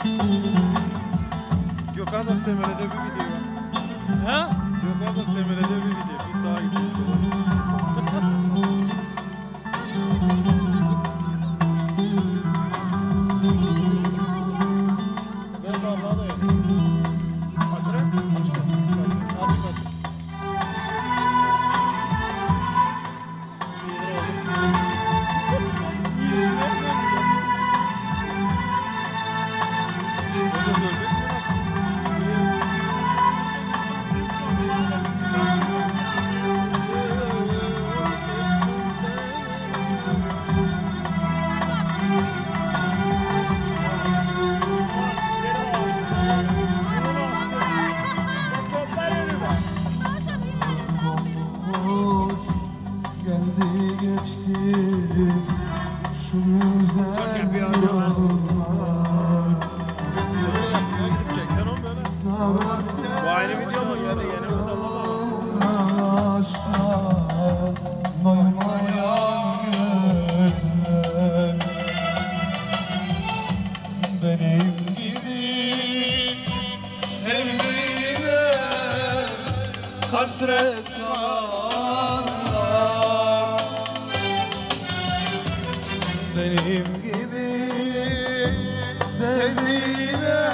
Gökhan da Semere'de bir video. Ha? Gökhan da Semere'de bir video. Bir sağa gidiyor. Ben vallahi da yok. Açık mı? Açık mı? Açık açık. Hoca söyleyecek mi? Geldi geçti şu güzel yollar. Gidip çeksen onu böyle. Bu aynı video mu? Yani yeni musallama. Aşkla doymayan gözler benim gibi sevdiğine hasret kalanlar, benim gibi sevdiğine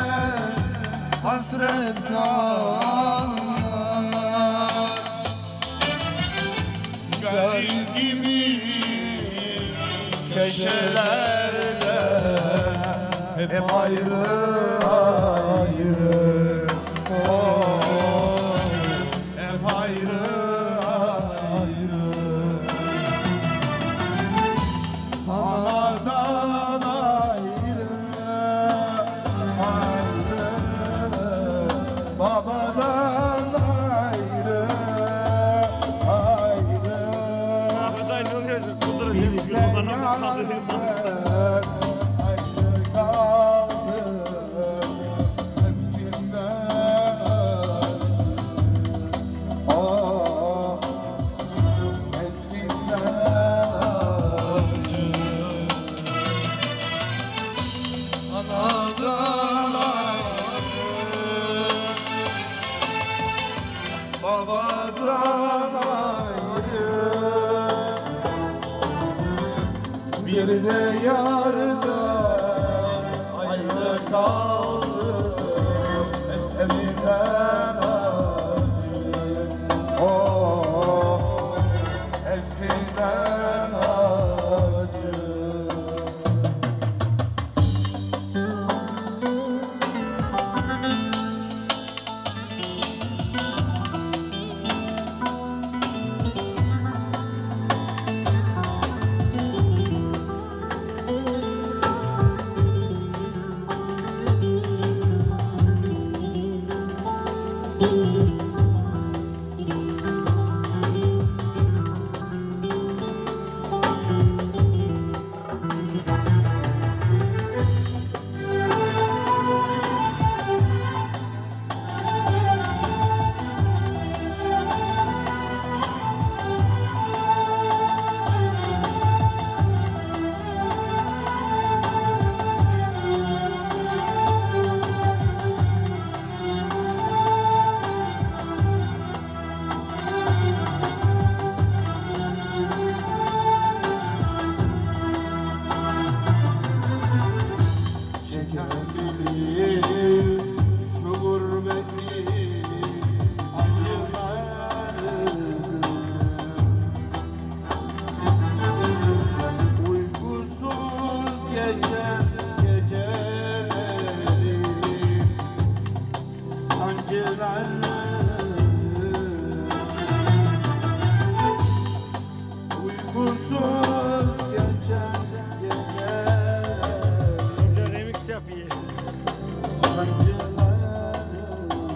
hasret kalanlar, garibimi köşelerde hep ayrı ayrı, oh, hep ayrı ayrı. Anadan ayrı ayrı, babadan ayrı ayrı. Ahmet ne oluyorsun? Kunduracağım. Gülüyorlar ama kaldırıyor. Ayrı kaldı hepsinden acı, hepsinden acı. Anadan ayrı, babadan ayrı, bir de yardan ayrı kaldı hepsinden acı, oh, hepsinden acı. Çeken bilir şu gurbeti acılardı. Uykusuz geçen geceleri sancılardı. Uykusuz geçen geceleri Hoca remix yapıyor. sancılardı.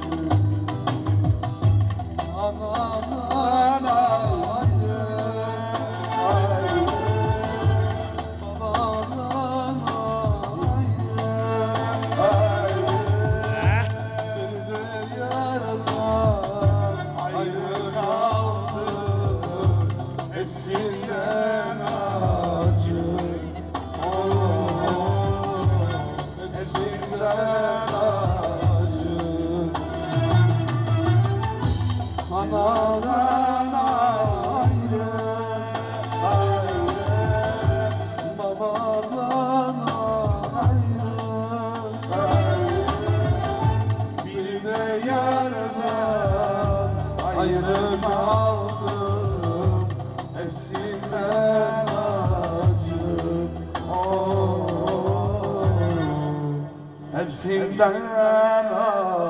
Anadan ayrı ayrı, babadan ayrı ayrı, bir de yardan acı. Anadan ayrı, ayrı, babadan ayrı, ayrı, bir de yardan ayrı kaldım, hepsinden acı, oh, hepsinden acı.